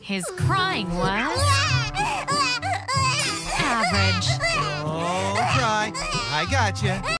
His crying was average. Oh, cry. I gotcha.